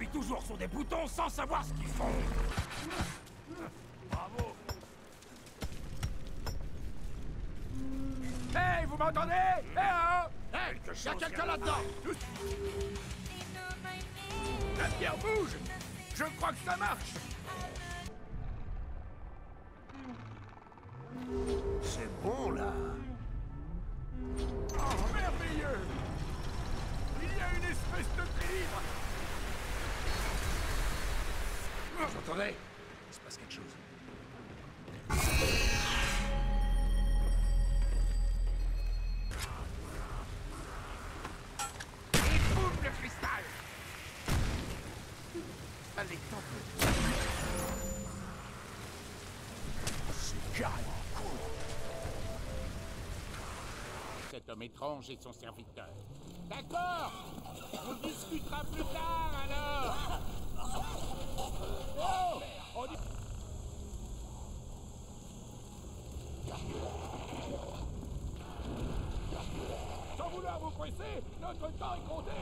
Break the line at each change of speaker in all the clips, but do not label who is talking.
appuient toujours sur des boutons sans savoir ce qu'ils font. Bravo. Hey, vous m'entendez? Eh oh! Hey, y a quelqu'un là-dedans! La pierre bouge! Je crois que ça marche!
C'est bon, là.
Oh, merveilleux! Il y a une espèce de livre!
Vous entendez? Il se passe quelque chose.
Et boum, le cristal! Allez, tente-le.
C'est carrément cool.
Cet homme étrange est son serviteur. D'accord. On discutera plus tard, alors. Oh, on dit...
Sans vouloir vous presser, notre temps est compté!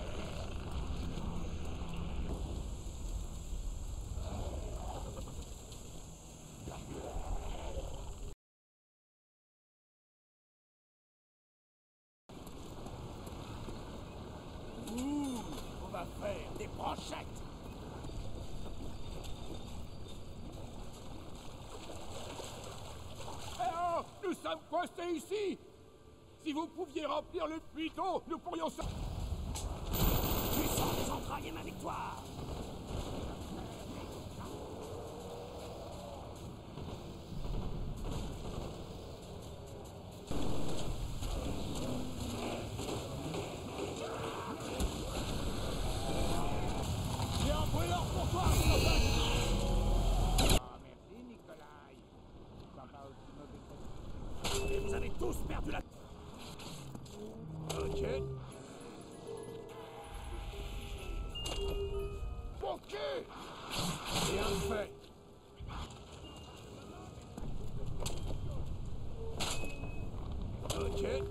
On va faire des brochettes.
Eh oh! Nous sommes coincés ici! Si vous pouviez remplir le puits d'eau, nous pourrions se...
Tu sens les entrailles et ma victoire.
J'ai un brûleur pour toi,
Ah, merci, Nikolai. Ça va aussi mauvais.
Et vous avez tous perdu la...
Ok. Ok. Bien fait. Ok.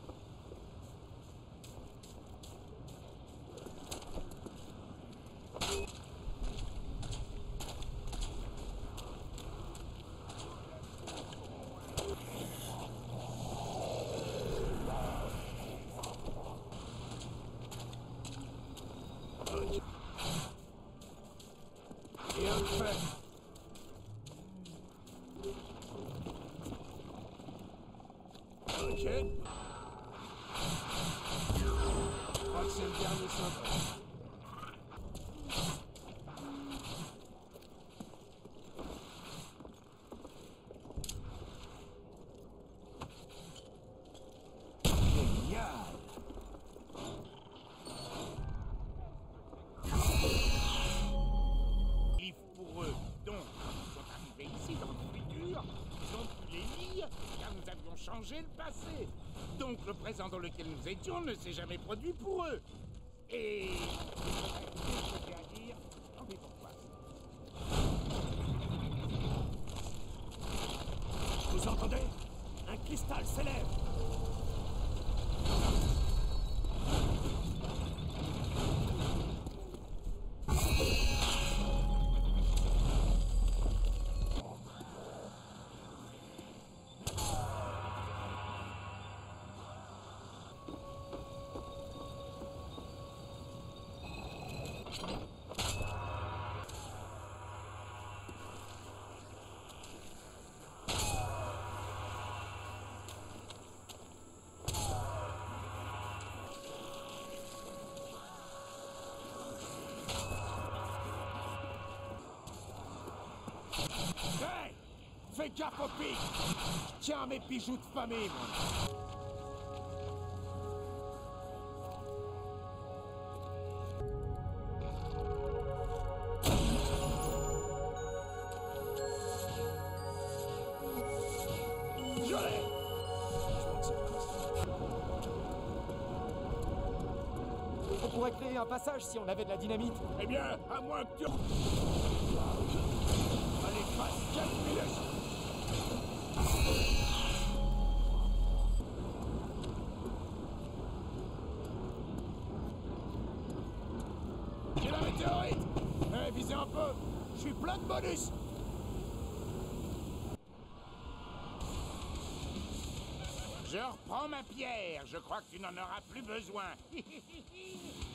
Bien fait. Ok. Je crois que c'est le dernier symbole.
Génial.
Livre pour eux. Donc, ils sont arrivés ici dans le futur, ils ont pu les lire, car nous avions changé le passé. Donc, le présent dans lequel nous étions ne s'est jamais produit pour eux. Et... qu'est-ce que j'ai à dire? Mais pourquoi?
Vous entendez? Un cristal s'élève.
Hey! Fais gaffe au pic! Je tiens à mes bijoux de famille, moi!
Je l'ai.
On pourrait créer un passage si on avait de la dynamite.
Eh bien, à moins que tu... Allez, passe 4 minutes! Il avait météorite. Visez un peu. Je suis plein de bonus.
Je reprends ma pierre. Je crois que tu n'en auras plus besoin.